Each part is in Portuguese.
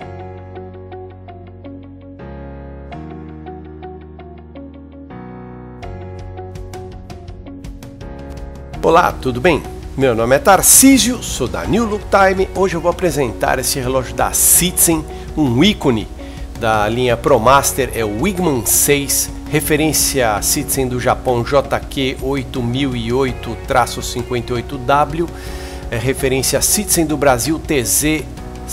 Olá, tudo bem? Meu nome é Tarcísio, sou da New Look Time. Hoje eu vou apresentar esse relógio da Citizen, um ícone da linha ProMaster, é o Wigman 6, referência Citizen do Japão JQ 8008-58W, referência Citizen do Brasil TZ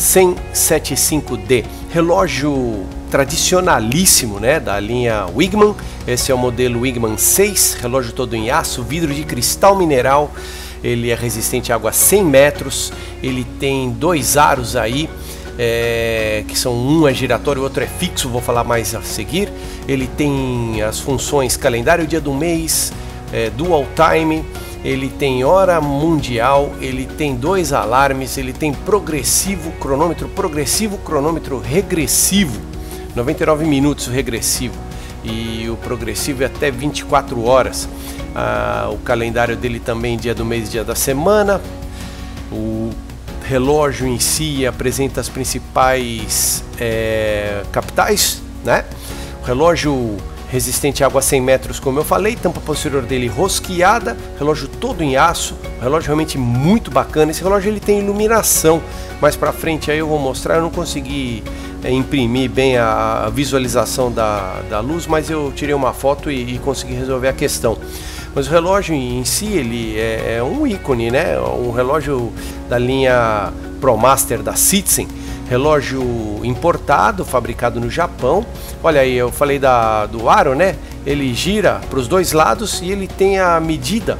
10075D, relógio tradicionalíssimo, né, da linha Wigman. Esse é o modelo Wigman 6, relógio todo em aço, vidro de cristal mineral. Ele é resistente à água 100 metros, ele tem dois aros aí, que são um é giratório, o outro é fixo, vou falar mais a seguir. Ele tem as funções calendário, dia do mês, dual time, ele tem hora mundial, ele tem dois alarmes, ele tem progressivo, cronômetro regressivo, 99 minutos o regressivo, e o progressivo é até 24 horas. O calendário dele também dia do mês, dia da semana. O relógio em si apresenta as principais capitais, né? O relógio resistente à água 100 metros, como eu falei, tampa posterior dele rosqueada, relógio todo em aço, relógio realmente muito bacana. Esse relógio ele tem iluminação, mais pra frente aí eu vou mostrar. Eu não consegui imprimir bem a visualização da luz, mas eu tirei uma foto e consegui resolver a questão. Mas o relógio em si ele é um ícone, né? Um relógio da linha ProMaster da Citizen, relógio importado, fabricado no Japão. Olha aí, eu falei do aro, né? Ele gira para os dois lados e ele tem a medida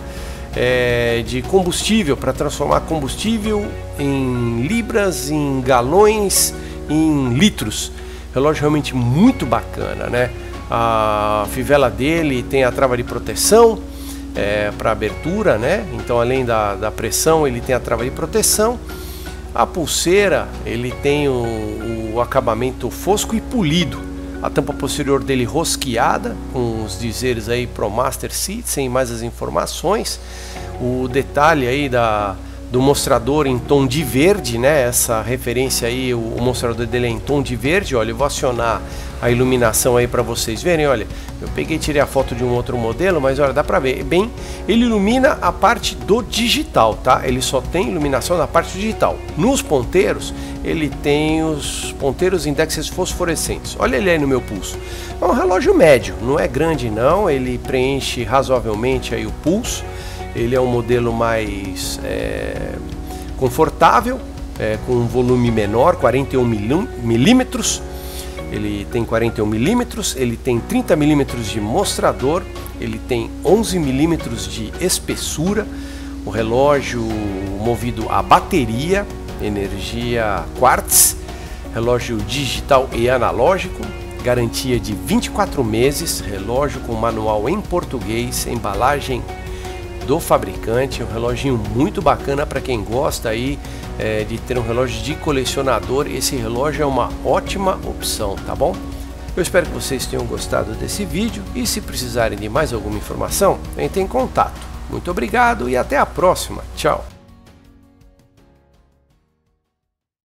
de combustível, para transformar combustível em libras, em galões, em litros. Relógio realmente muito bacana, né? A fivela dele tem a trava de proteção para abertura, né? Então, além da pressão, ele tem a trava de proteção. A pulseira, ele tem o acabamento fosco e polido. A tampa posterior dele rosqueada, com os dizeres aí ProMaster Citizen e mais as informações. O detalhe aí do mostrador em tom de verde, né? Essa referência aí, o mostrador dele é em tom de verde. Olha, eu vou acionar a iluminação aí para vocês verem. Olha, eu peguei e tirei a foto de um outro modelo, mas olha, dá para ver bem. Ele ilumina a parte do digital, tá? Ele só tem iluminação na parte digital. Nos ponteiros, ele tem os ponteiros indexes fosforescentes. Olha ele aí no meu pulso. É um relógio médio, não é grande não. Ele preenche razoavelmente aí o pulso. Ele é um modelo mais confortável, com um volume menor, 41 milímetros. Ele tem 41 milímetros, ele tem 30 milímetros de mostrador, ele tem 11 milímetros de espessura. O relógio movido a bateria, energia quartz, relógio digital e analógico, garantia de 24 meses, relógio com manual em português, embalagem do fabricante. Um reloginho muito bacana para quem gosta aí de ter um relógio de colecionador. Esse relógio é uma ótima opção, tá bom? Eu espero que vocês tenham gostado desse vídeo e se precisarem de mais alguma informação, entrem em contato. Muito obrigado e até a próxima. Tchau!